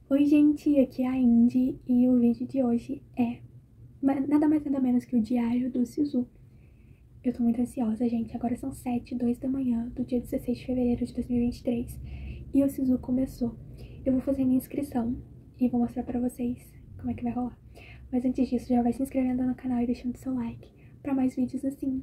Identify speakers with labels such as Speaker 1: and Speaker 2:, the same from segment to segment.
Speaker 1: Oi gente, aqui é a Indy e o vídeo de hoje é nada mais nada menos que o diário do Sisu. Eu tô muito ansiosa, gente. Agora são 7h02 da manhã do dia 16 de fevereiro de 2023 e o Sisu começou. Eu vou fazer minha inscrição e vou mostrar pra vocês como é que vai rolar. Mas antes disso, já vai se inscrevendo no canal e deixando seu like pra mais vídeos assim.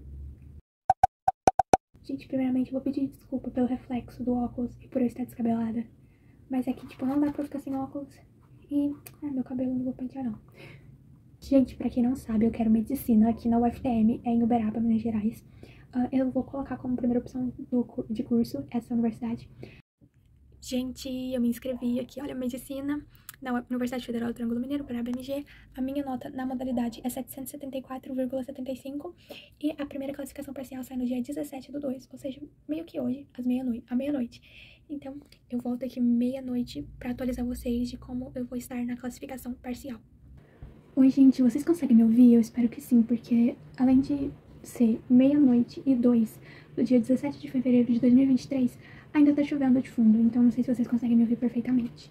Speaker 1: Gente, primeiramente eu vou pedir desculpa pelo reflexo do óculos e por eu estar descabelada. Mas é que, tipo, não dá pra eu ficar sem óculos. E, meu cabelo não vou pentear, não. Gente, pra quem não sabe, eu quero medicina aqui na UFTM, é em Uberaba, Minas Gerais. Eu vou colocar como primeira opção de curso essa universidade. Gente, eu me inscrevi aqui, olha, medicina na Universidade Federal do Triângulo Mineiro, Uberaba, MG. A minha nota na modalidade é 774,75 e a primeira classificação parcial sai no dia 17/2, ou seja, meio que hoje, à meia-noite. Então, eu volto aqui meia-noite pra atualizar vocês de como eu vou estar na classificação parcial. Oi, gente, vocês conseguem me ouvir? Eu espero que sim, porque além de ser meia-noite e 2 do dia 17 de fevereiro de 2023, ainda tá chovendo de fundo, então não sei se vocês conseguem me ouvir perfeitamente.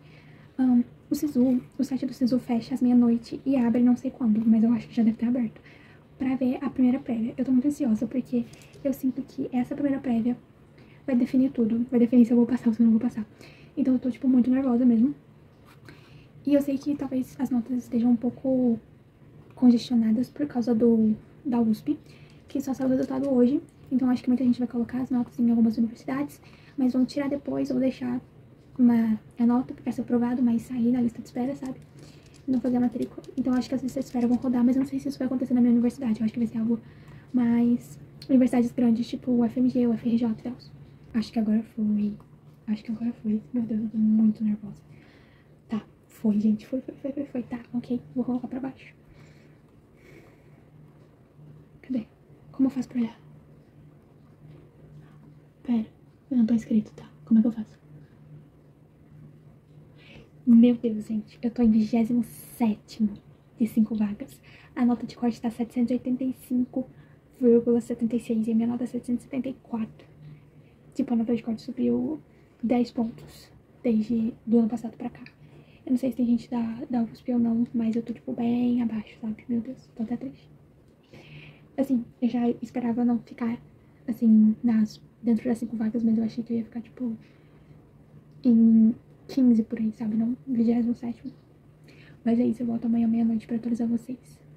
Speaker 1: O site do Sisu fecha às meia-noite e abre não sei quando, mas eu acho que já deve estar aberto, pra ver a primeira prévia. Eu tô muito ansiosa, porque eu sinto que essa primeira prévia vai definir tudo, vai definir se eu vou passar ou se eu não vou passar. Então eu tô, tipo, muito nervosa mesmo. E eu sei que talvez as notas estejam um pouco congestionadas por causa da USP, que só saiu o resultado hoje. Então acho que muita gente vai colocar as notas em algumas universidades, mas vão tirar depois ou deixar a nota pra ser aprovado, mas sair na lista de espera, sabe? Não fazer a matrícula. Então acho que as listas de espera vão rodar, mas eu não sei se isso vai acontecer na minha universidade. Eu acho que vai ser algo mais universidades grandes, tipo o FMG, o FRJ e tal. Acho que agora foi. Meu Deus, eu tô muito nervosa. Tá, foi, gente. Foi. Tá, ok. Vou colocar pra baixo. Cadê? Como eu faço pra olhar? Pera, eu não tô inscrito, tá? Como é que eu faço? Meu Deus, gente. Eu tô em 27º de 5 vagas. A nota de corte tá 785,76 e a minha nota é 774. Tipo, a nota de corte subiu 10 pontos desde do ano passado pra cá. Eu não sei se tem gente da USP ou não, mas eu tô, tipo, bem abaixo, sabe? Meu Deus, tô até triste. Assim, eu já esperava não ficar, assim, dentro das 5 vagas, mas eu achei que eu ia ficar, tipo, em 15 por aí, sabe? Não 27º. Mas é isso, eu volto amanhã meia-noite pra atualizar vocês.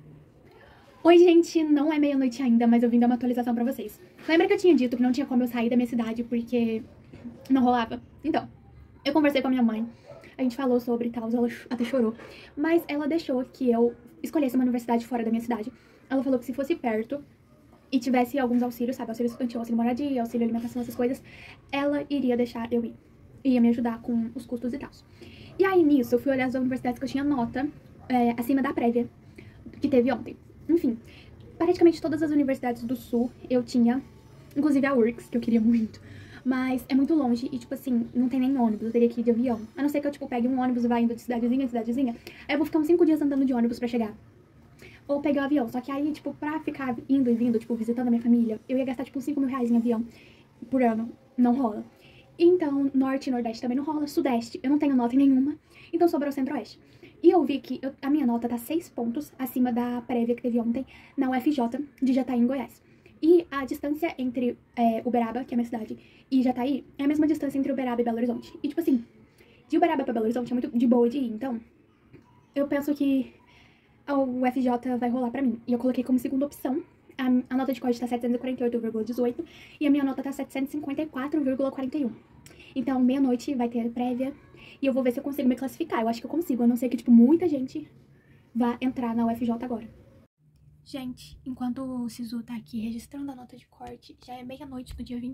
Speaker 1: Oi, gente, não é meia-noite ainda, mas eu vim dar uma atualização pra vocês. Lembra que eu tinha dito que não tinha como eu sair da minha cidade porque não rolava? Então, eu conversei com a minha mãe, a gente falou sobre e tal, ela até chorou, mas ela deixou que eu escolhesse uma universidade fora da minha cidade. Ela falou que se fosse perto e tivesse alguns auxílios, sabe, auxílio estudantil, auxílio moradia, auxílio alimentação, essas coisas, ela iria deixar eu ir. Ia me ajudar com os custos e tal. E aí, nisso, eu fui olhar as universidades que eu tinha nota acima da prévia que teve ontem. Enfim, praticamente todas as universidades do Sul eu tinha, inclusive a URGS, que eu queria muito. Mas é muito longe e, tipo assim, não tem nem ônibus, eu teria que ir de avião. A não ser que eu, tipo, pegue um ônibus e vá indo de cidadezinha em cidadezinha. Aí eu vou ficar uns 5 dias andando de ônibus pra chegar. Ou pegar o avião. Só que aí, tipo, pra ficar indo e vindo, tipo, visitando a minha família, eu ia gastar, tipo, 5 mil reais em avião por ano. Não rola. Então, Norte e Nordeste também não rola. Sudeste, eu não tenho nota em nenhuma. Então, sobrou Centro-Oeste. E eu vi que a minha nota tá 6 pontos acima da prévia que teve ontem na UFJ de Jataí, em Goiás. E a distância entre Uberaba, que é a minha cidade, e Jataí é a mesma distância entre Uberaba e Belo Horizonte. E, tipo assim, de Uberaba pra Belo Horizonte é muito de boa de ir. Então, eu penso que o FJ vai rolar pra mim. E eu coloquei como segunda opção. A nota de código tá 748,18 e a minha nota tá 754,41. Então, meia-noite vai ter prévia e eu vou ver se eu consigo me classificar. Eu acho que eu consigo, a não ser que, tipo, muita gente vá entrar na UFJ agora. Gente, enquanto o Sisu tá aqui registrando a nota de corte, já é meia-noite do dia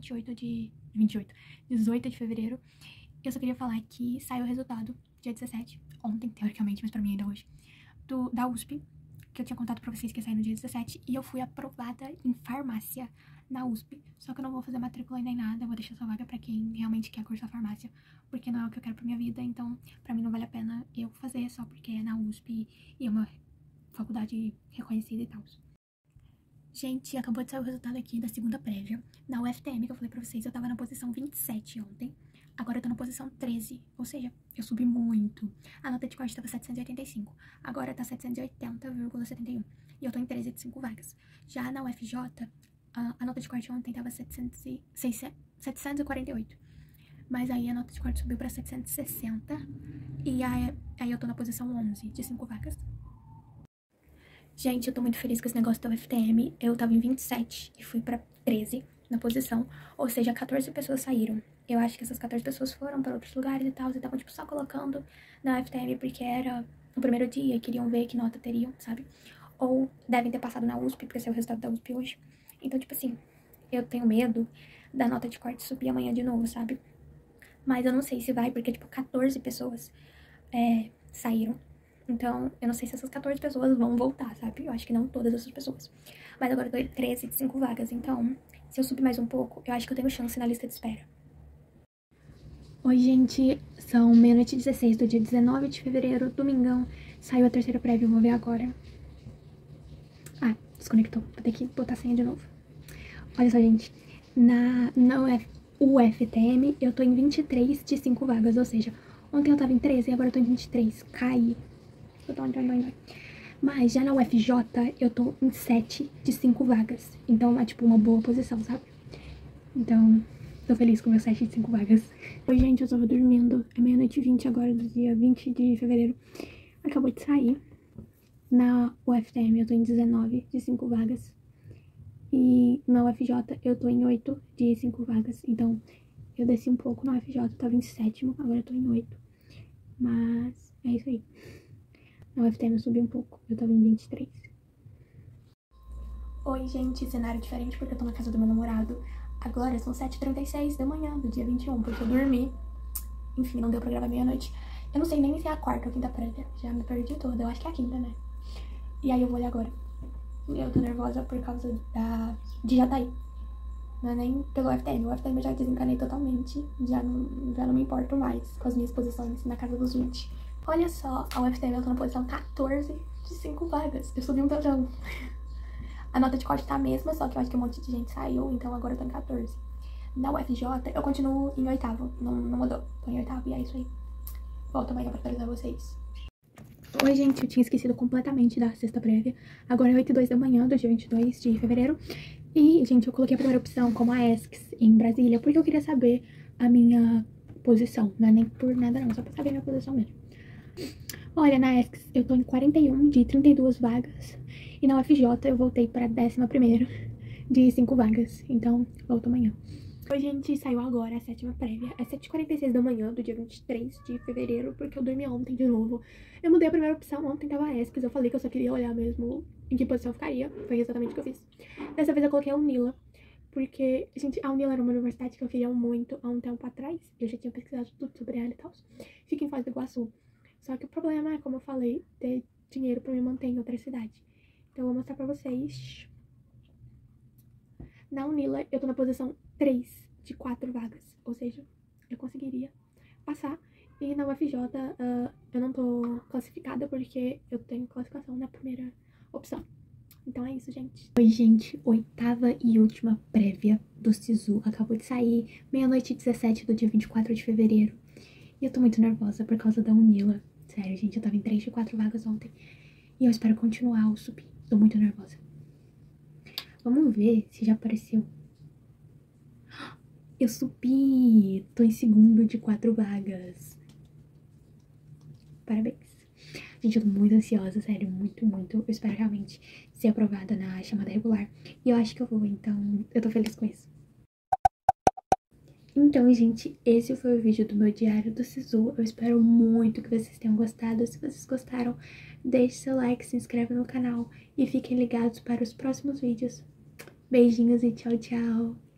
Speaker 1: 18 de fevereiro. Eu só queria falar que saiu o resultado, dia 17, ontem, teoricamente, mas pra mim ainda hoje, da USP, que eu tinha contado pra vocês que ia sair no dia 17, e eu fui aprovada em farmácia na USP. Só que eu não vou fazer matrícula nem nada, eu vou deixar essa vaga pra quem realmente quer cursar farmácia, porque não é o que eu quero pra minha vida, então pra mim não vale a pena eu fazer só porque é na USP e é uma faculdade reconhecida e tal. Gente, acabou de sair o resultado aqui da segunda prévia. Na UFTM, que eu falei pra vocês, eu tava na posição 27 ontem. Agora eu tô na posição 13, ou seja, eu subi muito. A nota de corte tava 785, agora tá 780,71. E eu tô em 13 de 5 vagas. Já na UFJ, a nota de corte ontem tava 748. Mas aí a nota de corte subiu pra 760. E aí eu tô na posição 11 de 5 vagas. Gente, eu tô muito feliz com esse negócio da UFTM. Eu tava em 27 e fui pra 13 na posição. Ou seja, 14 pessoas saíram. Eu acho que essas 14 pessoas foram pra outros lugares e tal. E estavam, tipo, só colocando na UFTM porque era o primeiro dia e queriam ver que nota teriam, sabe? Ou devem ter passado na USP, porque esse é o resultado da USP hoje. Então, tipo assim, eu tenho medo da nota de corte subir amanhã de novo, sabe? Mas eu não sei se vai, porque, tipo, 14 pessoas saíram. Então, eu não sei se essas 14 pessoas vão voltar, sabe? Eu acho que não todas essas pessoas. Mas agora eu tô em 13 de 5 vagas. Então, se eu subir mais um pouco, eu acho que eu tenho chance na lista de espera. Oi, gente. São meia-noite e 16 do dia 19 de fevereiro, domingão. Saiu a terceira prévia, eu vou ver agora. Ah, desconectou. Vou ter que botar a senha de novo. Olha só, gente. Na UFTM, eu tô em 23 de 5 vagas. Ou seja, ontem eu tava em 13 e agora eu tô em 23. Caí. Mas já na UFJ, eu tô em 7 de 5 vagas. Então é tipo uma boa posição, sabe? Então, tô feliz com meus 7 de 5 vagas. Oi, gente, eu tava dormindo. É meia-noite e 20 agora, do dia 20 de fevereiro. Acabou de sair. Na UFTM, eu tô em 19 de 5 vagas. E na UFJ, eu tô em 8 de 5 vagas. Então, eu desci um pouco na UFJ, tava em 7º, agora eu tô em 8. Mas é isso aí. Na UFTM eu subi um pouco, eu tava em 23. Oi, gente, cenário diferente porque eu tô na casa do meu namorado. Agora são 7h36 da manhã do dia 21, porque eu dormi. Enfim, não deu pra gravar meia-noite. Eu não sei nem se é a quarta ou quinta prévia. Já me perdi toda, eu acho que é a quinta, né? E aí eu vou olhar agora. Eu tô nervosa por causa de Jataí. Não é nem pelo UFTM. O UFTM eu já desencanei totalmente. Já não me importo mais com as minhas posições na casa dos 20. Olha só, a UFTM eu tô na posição 14 de 5 vagas. Eu subi um tantão. A nota de corte tá a mesma, só que eu acho que um monte de gente saiu, então agora eu tô em 14. Na UFJ, eu continuo em 8º. Não mudou. Tô em 8º e é isso aí. Volto amanhã pra atualizar vocês. Oi, gente, eu tinha esquecido completamente da sexta prévia. Agora é 8h02 da manhã do dia 22 de fevereiro. E, gente, eu coloquei a primeira opção como a ESCS em Brasília, porque eu queria saber a minha posição. Não é nem por nada não, só pra saber a minha posição mesmo. Olha, na ESCS eu tô em 41 de 32 vagas. E na UFJ eu voltei pra 11ª de 5 vagas. Então, volto amanhã. Oi, gente, saiu agora a 7ª prévia. É 7h46 da manhã do dia 23 de fevereiro, porque eu dormi ontem de novo. Eu mudei a primeira opção, ontem tava a ESCS. Eu falei que eu só queria olhar mesmo em que posição eu ficaria. Foi exatamente o que eu fiz. Dessa vez eu coloquei a UNILA, porque, gente, a UNILA era uma universidade que eu queria muito há um tempo atrás. Eu já tinha pesquisado tudo sobre ela e tal. Fica em Foz do Iguaçu. Só que o problema é, como eu falei, ter dinheiro pra me manter em outra cidade. Então eu vou mostrar pra vocês. Na UNILA, eu tô na posição 3 de 4 vagas. Ou seja, eu conseguiria passar. E na UFJ, eu não tô classificada porque eu tenho classificação na primeira opção. Então é isso, gente. Oi, gente. 8ª e última prévia do SISU. Acabou de sair, meia-noite e 17 do dia 24 de fevereiro. E eu tô muito nervosa por causa da UNILA. Sério, gente, eu tava em 3 de 4 vagas ontem. E eu espero continuar ou subir. Tô muito nervosa. Vamos ver se já apareceu. Eu subi! Tô em 2º de 4 vagas. Parabéns. Gente, eu tô muito ansiosa, sério, muito, muito. Eu espero realmente ser aprovada na chamada regular. E eu acho que eu vou, então eu tô feliz com isso. Então, gente, esse foi o vídeo do meu diário do SISU. Eu espero muito que vocês tenham gostado. Se vocês gostaram, deixe seu like, se inscreve no canal e fiquem ligados para os próximos vídeos. Beijinhos e tchau, tchau!